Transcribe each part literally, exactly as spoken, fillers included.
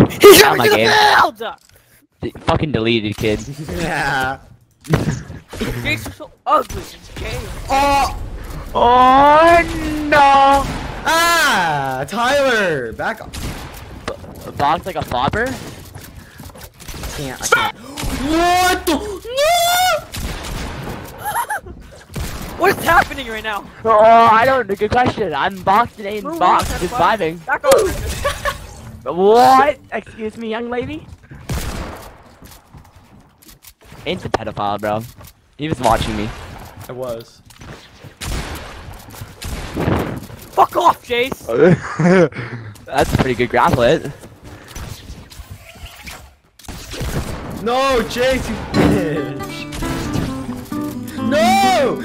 He's out of my game. D fucking deleted, kid. Yeah. Jason so ugly in game. Oh! Oh no! Ah! Tyler! Back up. B box like a flopper? I can't, I can't. What the? No! What is happening right now? Oh, I don't know. Good question. I'm boxed and in box, just vibing. Back off. What? Excuse me, young lady? Ain't the pedophile, bro. He was watching me. I was. Fuck off, Jace. That's a pretty good grapplet. No, Chase, you bitch. No!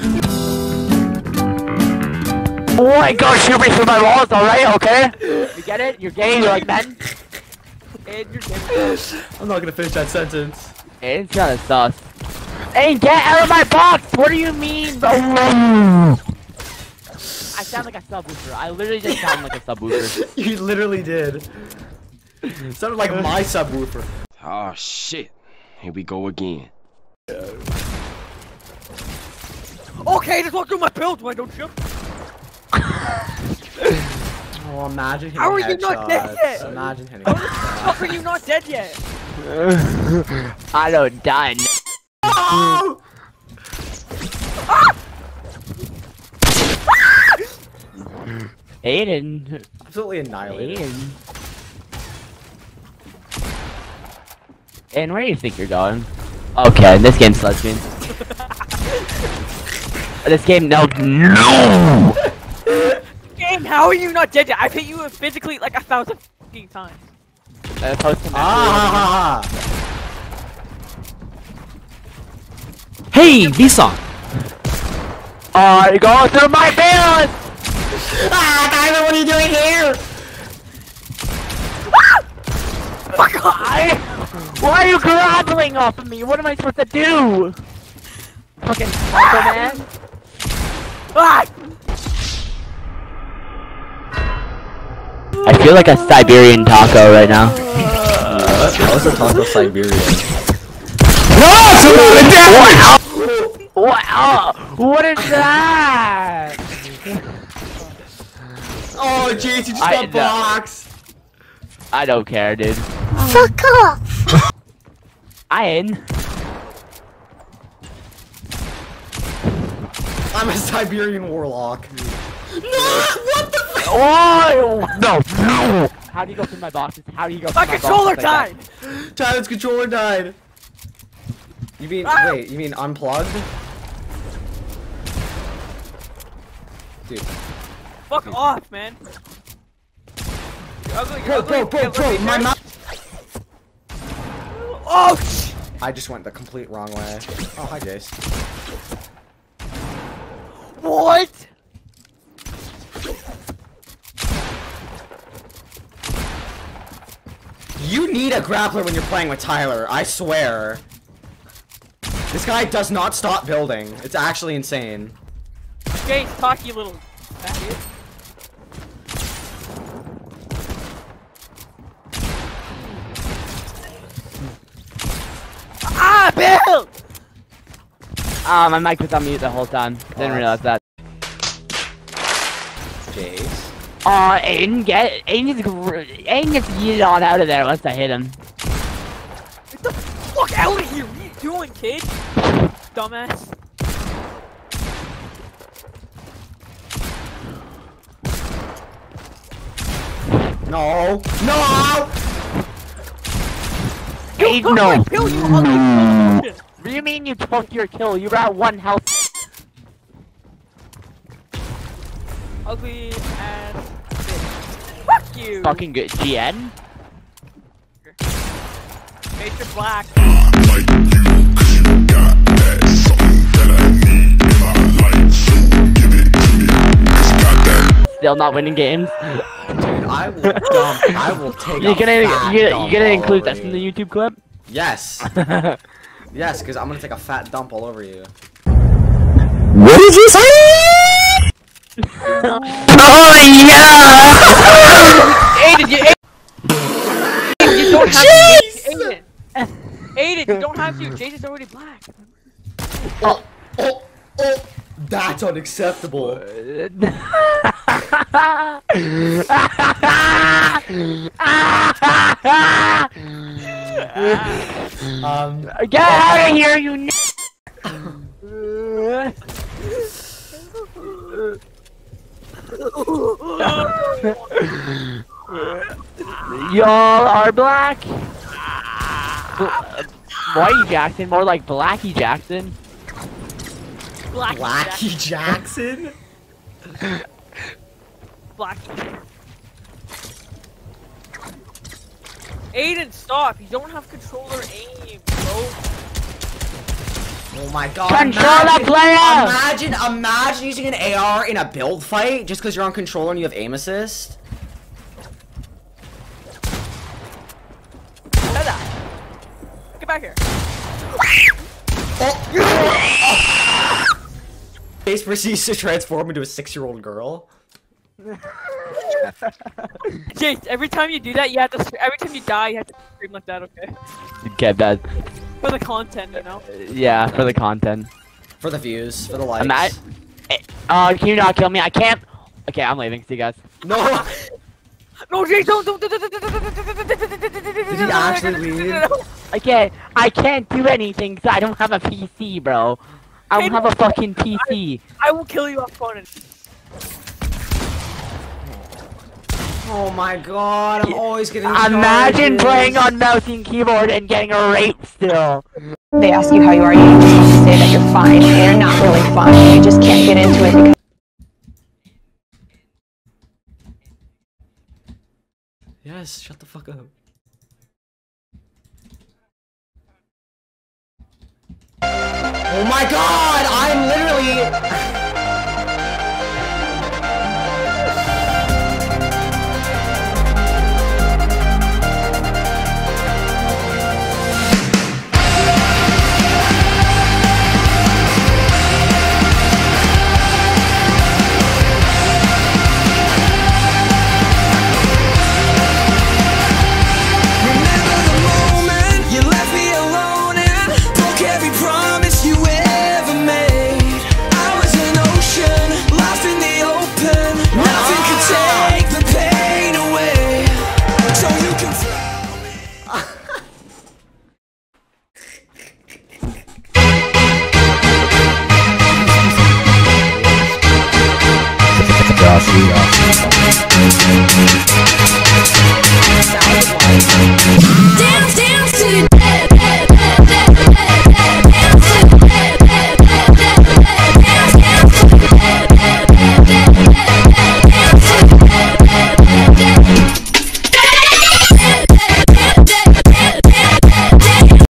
Boy, go shoot me through my walls, alright, okay? You get it? You're gay, you're like men? And you're gay. I'm not gonna finish that sentence. It's kinda sus. Hey, get out of my box! What do you mean, bro? I sound like a subwoofer. I literally just sound like a subwoofer. You literally did. It sounded like my subwoofer. Oh shit. Here we go again. Okay, just walk through my build, why don't you? Oh, imagine hitting How are you not dead yet? Imagine hitting How are you not dead yet? I don't done. Oh! Aiden. Absolutely annihilated. Aiden. And where do you think you're going? Okay, this game sluts me. This game, no, no! Game, how are you not dead yet? I've hit you physically like a thousand fucking times. Uh, post to Ah! Hey, Visa! Oh, you're going through my balance! Ah, Tyler, what are you doing here? Fuck off! I, why are you grappling off of me? What am I supposed to do? Fucking taco man. Ah! I feel like a Siberian taco right now. Uh, how is a taco Siberian? Wow! Wow! What is that? Oh, jeez, you just I- got boxed. I don't care, dude. Fuck off! I in. I'm a Siberian warlock. No! What the f- Oh no! No! How do you go through my boxes? How do you go through My my controller boxes like died! Tyler's controller died. You mean, Ah! wait, you mean unplugged? Dude. Fuck off, man. You're ugly, you're Bro, ugly, bro, bro, you're bro, ugly, my bitch. mouth. Oh, sh I just went the complete wrong way. Oh, hi, Jace. What? You need a grappler when you're playing with Tyler, I swear. This guy does not stop building. It's actually insane. Jace, talk, you little faggot. Ah, Bill! Ah, my mic was on mute the whole time. Didn't Oh. realize that. Jace. Aw, uh, Aiden, get Aiden gets Aiden gets yeeted on out of there once I hit him. Get the fuck out of here! What are you doing, kid? Dumbass. No. No! Aiden, Fuck no. my Bill, you ugly son of a bitch. What do you mean you took your kill? You were at one health. Ugly ass bitch. Fuck you! Fucking good. G N? Face your black. Still not winning games. Dude, I will dump. I will take You're a gonna fat you dump you gonna all include over this in you. the YouTube clip? Yes. Yes, because I'm gonna take a fat dump all over you. What did you say? Oh yeah! Aiden, you, Aiden, you don't have Jeez! to. Aiden. Aiden, you don't have to. Jace is already black. Oh, oh, oh. That's unacceptable. um, Get out of here, you n- Y'all are black. Whitey Jackson, more like Blackie Jackson. Black. Blackie Jackson? Black. Aiden, stop! You don't have controller aim, bro. Oh my god. Control imagine, the player! Imagine, imagine using an A R in a build fight just because you're on controller and you have aim assist. Heather, get back here. Face proceeds to transform into a six-year-old girl. Jace, every time you do that, you have to. Every time you die, you have to scream like that. Okay? Get that. For the content, you know. Yeah, for the content. For the views, for the likes. I'm at. Oh, can you not kill me? I can't. Okay, I'm leaving. See you guys. No! No, Jace, don't, don't, don't, Did he actually leave? I can't. I can't do anything because I don't have a P C, bro. I don't have a fucking P C. I will kill you off phone. Oh my god, I'm always getting Imagine charges. playing on mouse and keyboard and getting a rape still. They ask you how you are, you just have to say that you're fine, and you're not really fine. You just can't get into it because Yes, shut the fuck up. Oh my god, I'm literally